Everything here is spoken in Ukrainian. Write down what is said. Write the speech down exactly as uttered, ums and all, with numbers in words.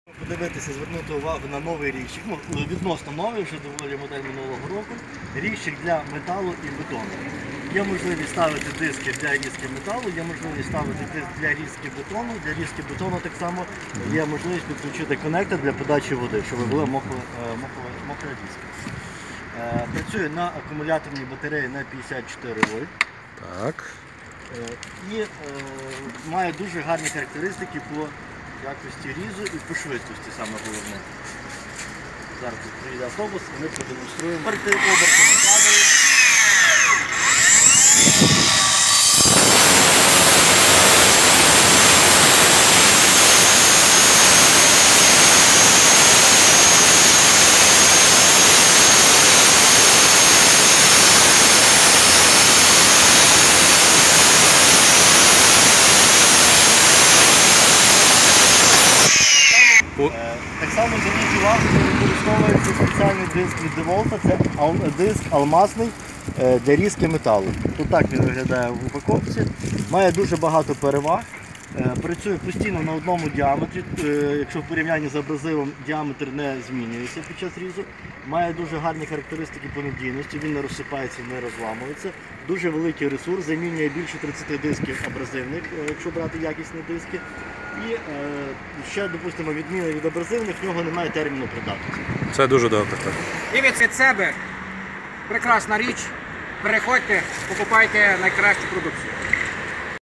Подивитися, звернути увагу на новий ріщик, ну, відносно новий, вже доволі модель минулого року, ріщик для металу і бетону. Є можливість ставити диски для різки металу, є можливість ставити диск для різки бетону, для різки бетону так само є можливість підключити коннектор для подачі води, щоб була мокра диска. Працює на акумуляторній батареї на п'ятдесят чотири вольт. Так. І е, має дуже гарні характеристики по якості різу і по швидкості, саме головне. Зараз тут приїде автобус, ми продемонструємо. Оберти оберти не падають. Так само зверніть увагу, що використовується спеціальний диск від DeWalt, це диск алмазний для різки металу. Тут так він виглядає в упаковці, має дуже багато переваг, працює постійно на одному діаметрі, якщо в порівнянні з абразивом діаметр не змінюється під час різу, має дуже гарні характеристики по надійності, він не розсипається, не розламується, дуже великий ресурс, замінює більше тридцяти дисків абразивних, якщо брати якісні диски. І е, ще, допустимо, відміна від абразивних, в нього немає терміну придатності. Це дуже добре. Так. І від себе прекрасна річ. Переходьте, покупайте найкращу продукцію.